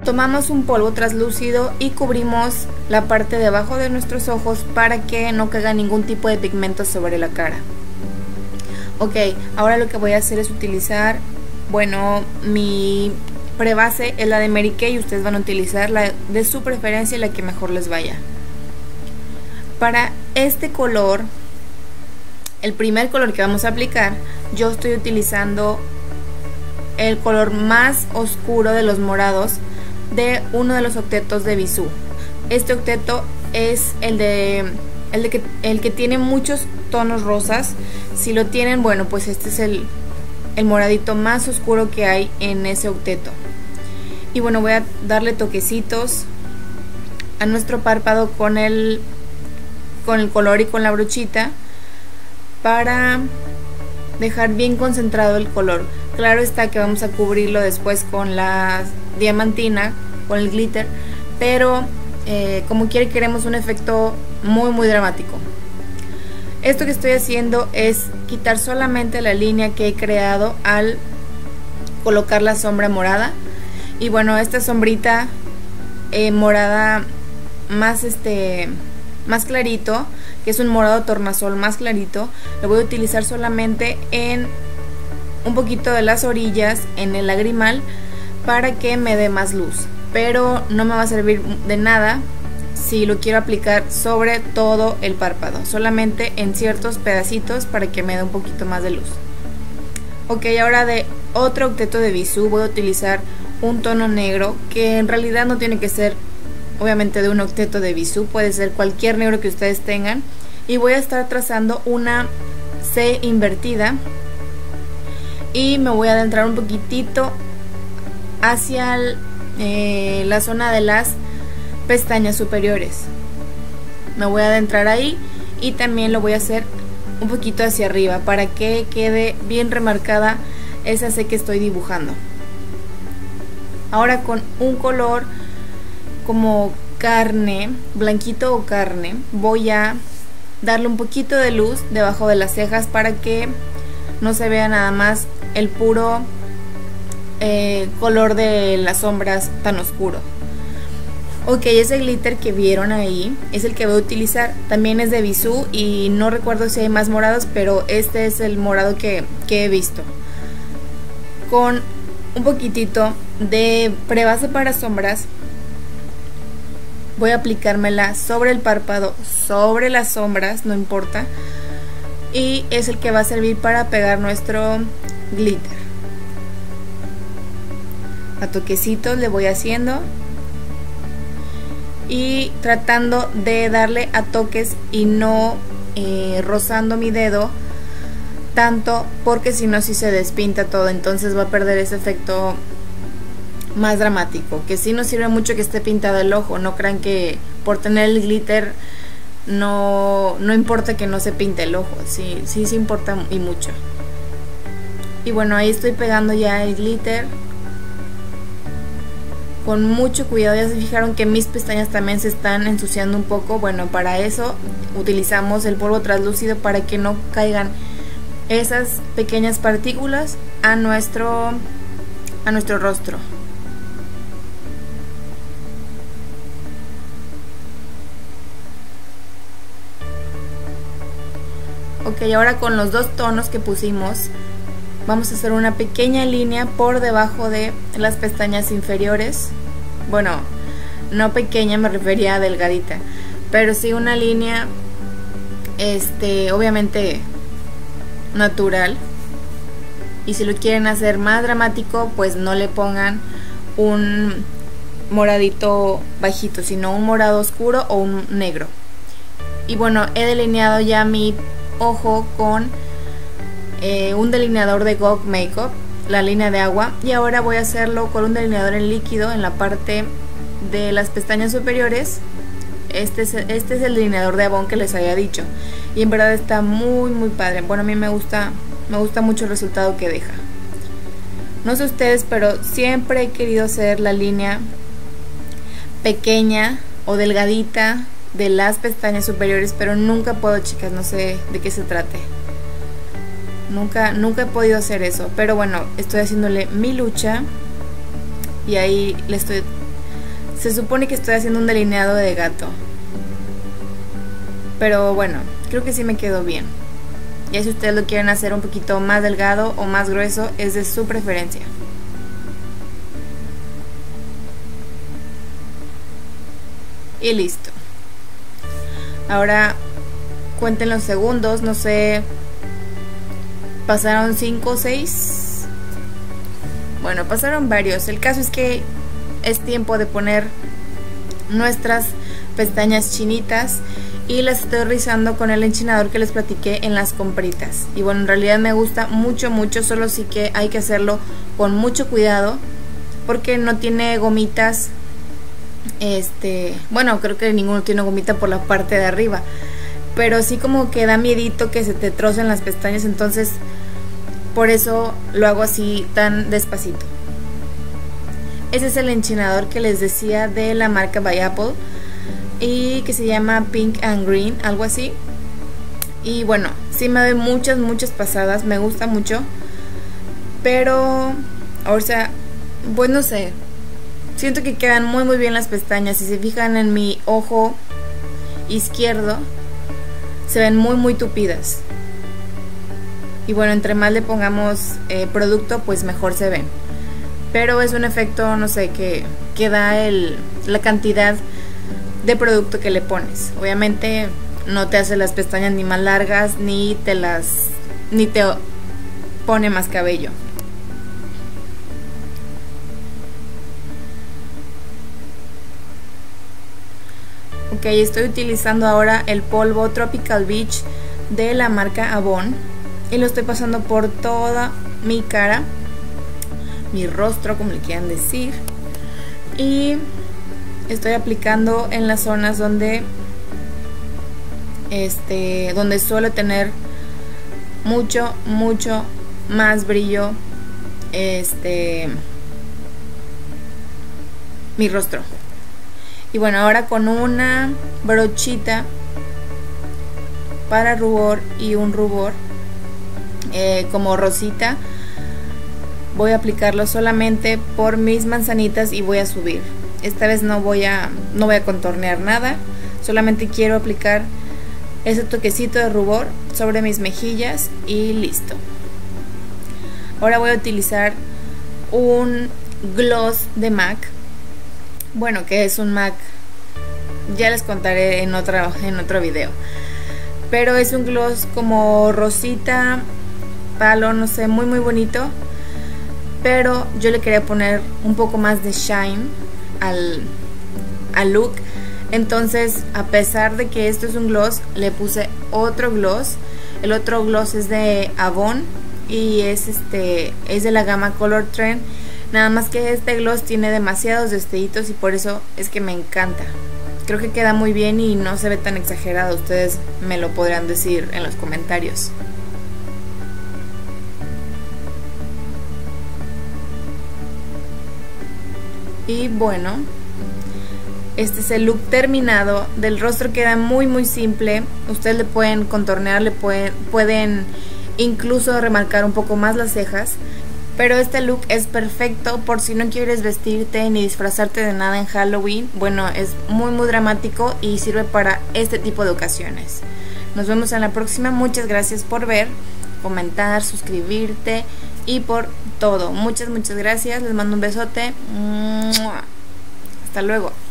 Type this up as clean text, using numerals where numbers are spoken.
Tomamos un polvo translúcido y cubrimos la parte de abajo de nuestros ojos para que no caiga ningún tipo de pigmento sobre la cara. Ok, ahora lo que voy a hacer es utilizar, bueno, mi prebase es la de Mary Kay y ustedes van a utilizar la de su preferencia y la que mejor les vaya. Para este color, el primer color que vamos a aplicar, yo estoy utilizando el color más oscuro de los morados de uno de los octetos de Bisú. Este octeto es el que tiene muchos tonos rosas. Si lo tienen, bueno, pues este es el moradito más oscuro que hay en ese octeto. Y bueno, voy a darle toquecitos a nuestro párpado con el color y con la brochita para dejar bien concentrado el color. Claro está que vamos a cubrirlo después con la diamantina, con el glitter, pero como quiera queremos un efecto muy dramático. Esto que estoy haciendo es quitar solamente la línea que he creado al colocar la sombra morada. Y bueno, esta sombrita morada más clarito, que es un morado tornasol más clarito, lo voy a utilizar solamente en un poquito de las orillas, en el lagrimal, para que me dé más luz, pero no me va a servir de nada si lo quiero aplicar sobre todo el párpado, solamente en ciertos pedacitos para que me dé un poquito más de luz. Ok, ahora de otro octeto de Bisú voy a utilizar un tono negro, que en realidad no tiene que ser obviamente de un octeto de Bisú, puede ser cualquier negro que ustedes tengan, y voy a estar trazando una C invertida y me voy a adentrar un poquitito hacia la zona de las pestañas superiores. Me voy a adentrar ahí y también lo voy a hacer un poquito hacia arriba para que quede bien remarcada esa C que estoy dibujando. Ahora con un color como carne, blanquito o carne, voy a darle un poquito de luz debajo de las cejas para que no se vea nada más el puro color de las sombras tan oscuro. Ok, ese glitter que vieron ahí es el que voy a utilizar, también es de Bisú y no recuerdo si hay más morados, pero este es el morado que he visto. Con un poquitito de prebase para sombras voy a aplicármela sobre el párpado, sobre las sombras, no importa, y es el que va a servir para pegar nuestro glitter. A toquecitos le voy haciendo y tratando de darle a toques y no rozando mi dedo tanto, porque si no, si se despinta todo, entonces va a perder ese efecto más dramático, que sí nos sirve mucho que esté pintado el ojo. No crean que por tener el glitter no importa que no se pinte el ojo, sí importa y mucho. Y bueno, ahí estoy pegando ya el glitter con mucho cuidado. Ya se fijaron que mis pestañas también se están ensuciando un poco. Bueno, para eso utilizamos el polvo translúcido para que no caigan esas pequeñas partículas a nuestro rostro. Ok, ahora con los dos tonos que pusimos vamos a hacer una pequeña línea por debajo de las pestañas inferiores. Bueno, no pequeña, me refería a delgadita, pero sí una línea obviamente natural. Y si lo quieren hacer más dramático, pues no le pongan un moradito bajito, sino un morado oscuro o un negro. Y bueno, he delineado ya mi ojo con un delineador de GOG Makeup, la línea de agua, y ahora voy a hacerlo con un delineador en líquido en la parte de las pestañas superiores. Este es el delineador de Avon que les había dicho, y en verdad está muy padre. Bueno, a mí me gusta mucho el resultado que deja. No sé ustedes, pero siempre he querido hacer la línea pequeña o delgadita de las pestañas superiores, pero nunca puedo, chicas, no sé de qué se trate. Nunca he podido hacer eso, pero bueno, estoy haciéndole mi lucha y ahí le estoy Se supone que estoy haciendo un delineado de gato, pero bueno, creo que sí me quedó bien. Ya si ustedes lo quieren hacer un poquito más delgado o más grueso, es de su preferencia. Y listo. Ahora cuenten los segundos, no sé, pasaron 5 o 6. Bueno, pasaron varios. El caso es que es tiempo de poner nuestras pestañas chinitas y las estoy rizando con el enchinador que les platiqué en las compritas. Y bueno, en realidad me gusta mucho, solo sí que hay que hacerlo con mucho cuidado porque no tiene gomitas. Bueno, creo que ninguno tiene gomita por la parte de arriba, pero sí como que da miedito que se te trocen las pestañas, entonces por eso lo hago así tan despacito. Ese es el enchinador que les decía de la marca By Apple y que se llama Pink and Green, algo así. Y bueno, sí me doy muchas pasadas, me gusta mucho, pero, o sea, pues no sé, siento que quedan muy bien las pestañas. Si se fijan en mi ojo izquierdo, se ven muy tupidas. Y bueno, entre más le pongamos producto, pues mejor se ven. Pero es un efecto, no sé, que da la cantidad de producto que le pones. Obviamente no te hace las pestañas ni más largas, ni te pone más cabello. Ok, estoy utilizando ahora el polvo Tropical Beach de la marca Avon y lo estoy pasando por toda mi cara, mi rostro, como le quieran decir, y estoy aplicando en las zonas donde suelo tener mucho más brillo mi rostro. Y bueno, ahora con una brochita para rubor y un rubor como rosita, voy a aplicarlo solamente por mis manzanitas y voy a subir. Esta vez no voy a contornear nada, solamente quiero aplicar ese toquecito de rubor sobre mis mejillas y listo. Ahora voy a utilizar un gloss de MAC. Bueno, que es un MAC, ya les contaré en otro video. Pero es un gloss como rosita, palo, no sé, muy bonito. Pero yo le quería poner un poco más de shine al look. Entonces, a pesar de que esto es un gloss, le puse otro gloss. El otro gloss es de Avon y es de la gama Color Trend. Nada más que este gloss tiene demasiados destellitos y por eso es que me encanta. Creo que queda muy bien y no se ve tan exagerado. Ustedes me lo podrán decir en los comentarios. Y bueno, este es el look terminado. Del rostro queda muy simple. Ustedes le pueden contornear, pueden incluso remarcar un poco más las cejas. Pero este look es perfecto por si no quieres vestirte ni disfrazarte de nada en Halloween. Bueno, es muy dramático y sirve para este tipo de ocasiones. Nos vemos en la próxima. Muchas gracias por ver, comentar, suscribirte y por todo. Muchas gracias. Les mando un besote. Hasta luego.